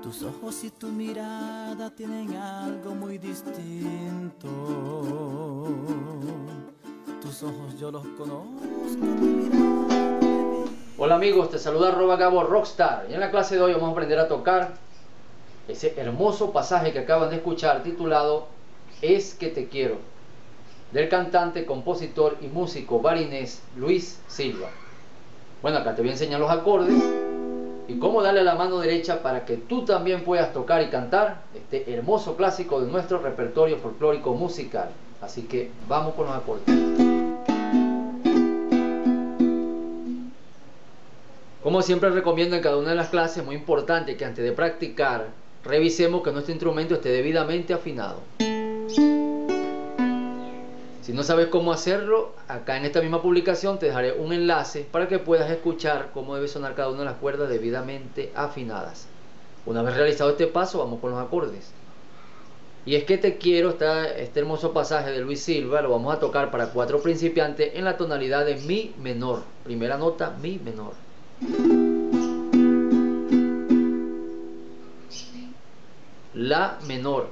Tus ojos y tu mirada tienen algo muy distinto. Tus ojos yo los conozco, tu mirada. Hola amigos, te saluda Gabo Rockstar y en la clase de hoy vamos a aprender a tocar ese hermoso pasaje que acaban de escuchar titulado Es que te quiero, del cantante, compositor y músico barinés Luis Silva. Bueno, acá te voy a enseñar los acordes y cómo darle a la mano derecha para que tú también puedas tocar y cantar este hermoso clásico de nuestro repertorio folclórico musical. Así que vamos con los acordes. Como siempre recomiendo en cada una de las clases, muy importante que antes de practicar revisemos que nuestro instrumento esté debidamente afinado. Si no sabes cómo hacerlo, acá en esta misma publicación te dejaré un enlace para que puedas escuchar cómo debe sonar cada una de las cuerdas debidamente afinadas. Una vez realizado este paso, vamos con los acordes. Y es que te quiero, este hermoso pasaje de Luis Silva, lo vamos a tocar para 4 principiantes en la tonalidad de Mi menor. Primera nota, Mi menor. La menor.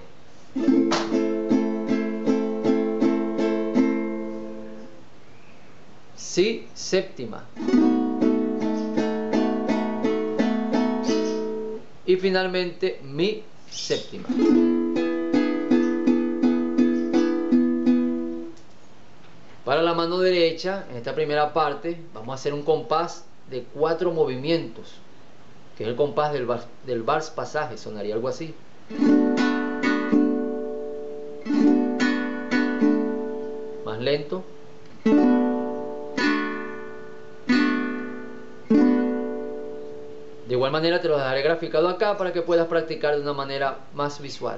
Si séptima. Y finalmente Mi séptima. Para la mano derecha, en esta primera parte, vamos a hacer un compás de 4 movimientos, que es el compás del vals pasaje, sonaría algo así. Más lento. De igual manera te lo dejaré graficado acá para que puedas practicar de una manera más visual.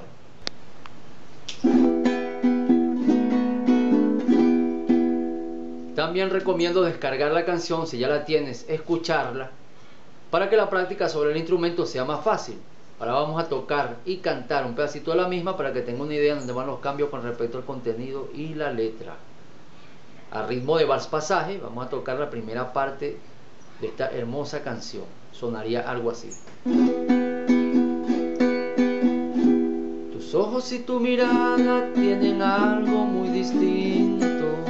También recomiendo descargar la canción, si ya la tienes, escucharla, para que la práctica sobre el instrumento sea más fácil. Ahora vamos a tocar y cantar un pedacito de la misma para que tenga una idea de dónde van los cambios con respecto al contenido y la letra. A ritmo de vals pasaje vamos a tocar la primera parte de esta hermosa canción. Sonaría algo así. Tus ojos y tu mirada tienen algo muy distinto.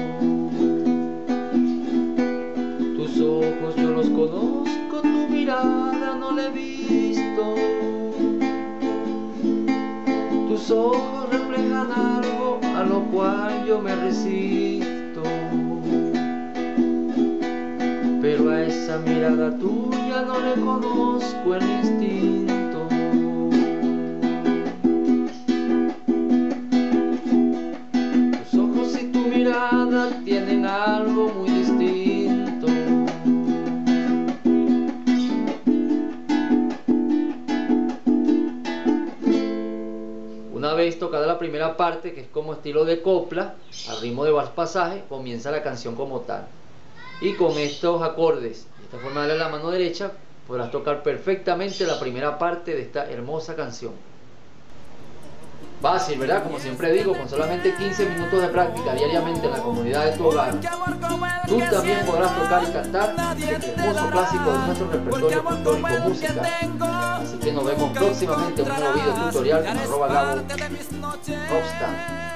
Tus ojos yo los conozco, tu mirada no la he visto. Tus ojos reflejan algo a lo cual yo me resisto. Pero a esa mirada tuya no le conozco el instinto. Tus ojos y tu mirada tienen algo muy distinto. Una vez tocada la primera parte, que es como estilo de copla, al ritmo de vals pasaje, comienza la canción como tal. Y con estos acordes, de esta forma de la mano derecha, podrás tocar perfectamente la primera parte de esta hermosa canción. Fácil, ¿verdad? Como siempre digo, con solamente 15 minutos de práctica diariamente en la comunidad de tu hogar, tú también podrás tocar y cantar este hermoso clásico de nuestro repertorio folclórico musical. Así que nos vemos próximamente en un nuevo video tutorial con @Gabo Rockstar.